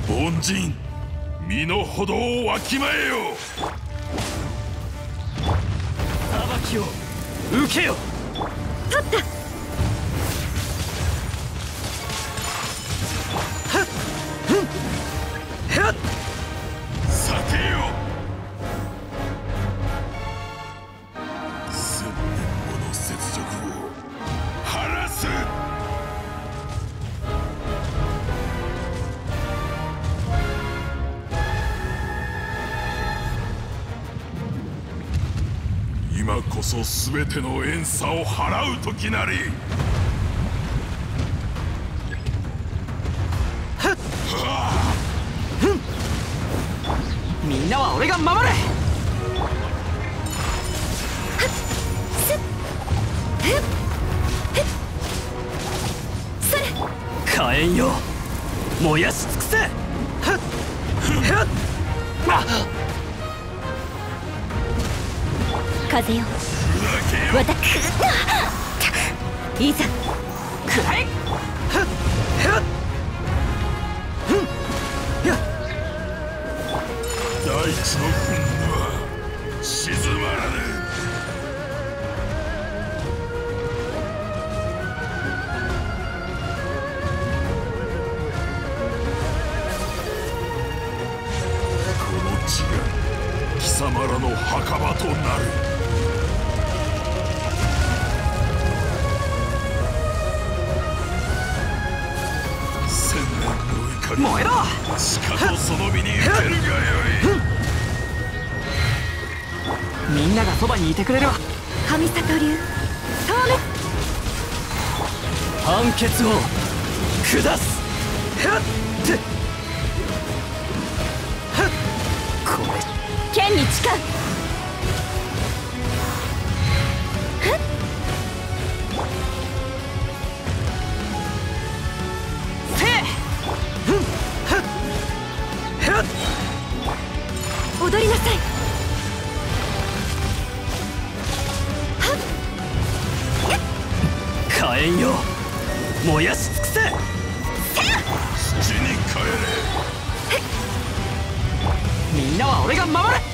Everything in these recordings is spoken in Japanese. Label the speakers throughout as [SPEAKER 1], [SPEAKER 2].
[SPEAKER 1] 凡人、身の程をわきまえよ。
[SPEAKER 2] 裁きを受けよ。
[SPEAKER 3] 取った。
[SPEAKER 2] はっ、ふん、はっ、
[SPEAKER 1] さてよ。1000年もの雪辱を晴らす。今こそ全ての怨嗟を払う時なり。
[SPEAKER 2] はっ、ふん、みんなは俺が守れ。火炎よ、燃やし尽くせ。はっ、はっ、あ、
[SPEAKER 3] 風よ、わたくいざ
[SPEAKER 2] くらえ。はっ、はっ、ふん、やっ、
[SPEAKER 1] 大地の憤怒は静まらぬ。貴様らの墓場となる。千年の怒り、
[SPEAKER 2] 燃えろ。
[SPEAKER 1] しかとその身に受けるがよい。
[SPEAKER 2] みんながそばにいてくれるわ。
[SPEAKER 3] 神里流透明
[SPEAKER 2] 判決を下す。はっ、はっ、これ
[SPEAKER 3] 剣に誓う。踊りなさい。
[SPEAKER 2] 火炎よ、燃やし尽くせ。
[SPEAKER 1] 土に帰れ。
[SPEAKER 2] みんなは俺が守る。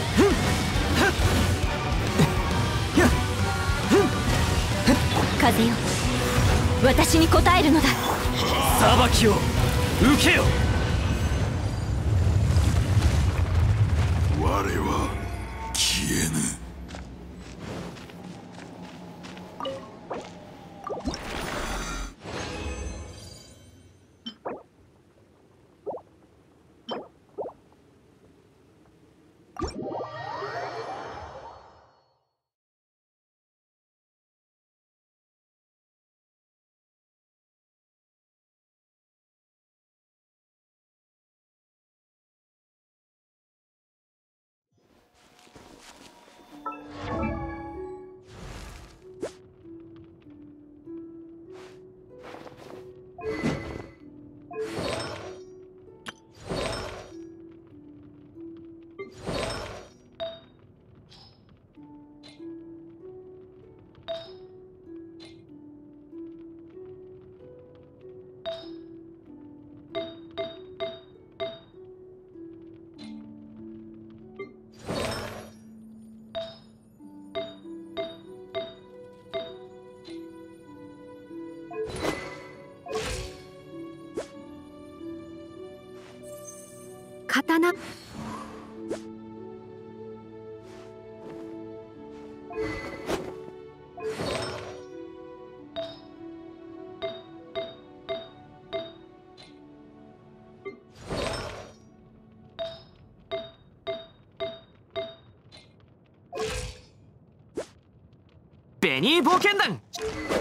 [SPEAKER 3] 風よ、私に応えるのだ。
[SPEAKER 2] 裁きを受けよ。
[SPEAKER 1] 我は消えぬ。
[SPEAKER 3] 刀。
[SPEAKER 2] ベニー冒険団。